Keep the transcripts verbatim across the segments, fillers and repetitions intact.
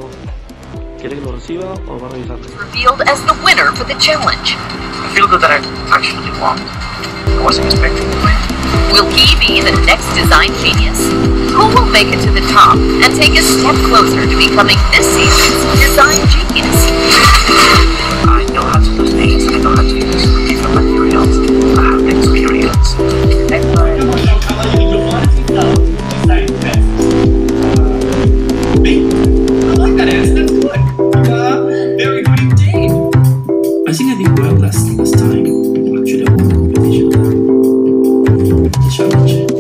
¿Quiere que lo reciba o va a revisar? Revealed as the winner for the challenge. I feel good that I actually won. I wasn't expecting to win. Will he be the next design genius? Who will make it to the top and take a step closer to becoming this season's design genius? I know how to do things. I know how to use different materials. I have the experience. I like that answer. That's good. Uh, very good indeed. I think I did well last last time. Actually, I won the competition. The challenge.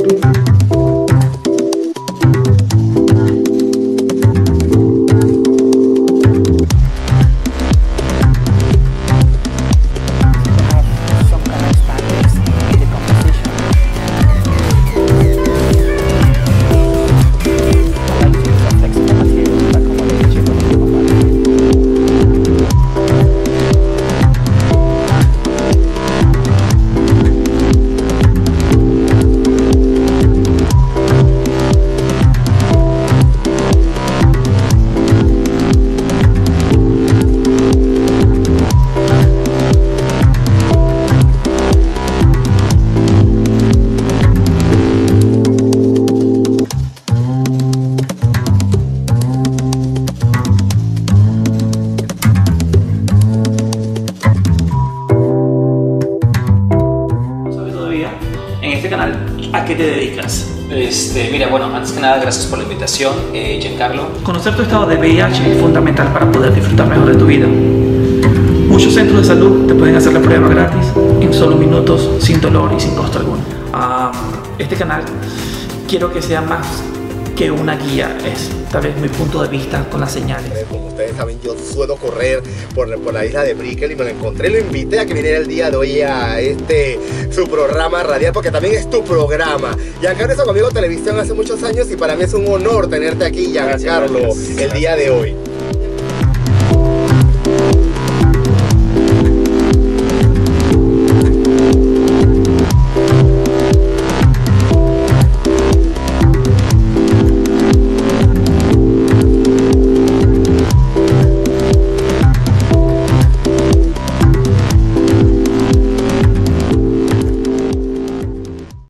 En este canal, ¿a qué te dedicas? Este, mira, bueno, antes que nada, gracias por la invitación, eh, Giancarlo. Conocer tu estado de V I H es fundamental para poder disfrutar mejor de tu vida. Muchos centros de salud te pueden hacer la prueba gratis en solo minutos, sin dolor y sin costo alguno. Ah, este canal quiero que sea más que una guía, es tal vez mi punto de vista con las señales. Como ustedes saben, yo suelo correr por, por la isla de Brickell y me lo encontré, lo invité a que viniera el día de hoy a este su programa radial, porque también es tu programa. Giancarlo hizo conmigo televisión hace muchos años y para mí es un honor tenerte aquí, Giancarlo, el día de hoy.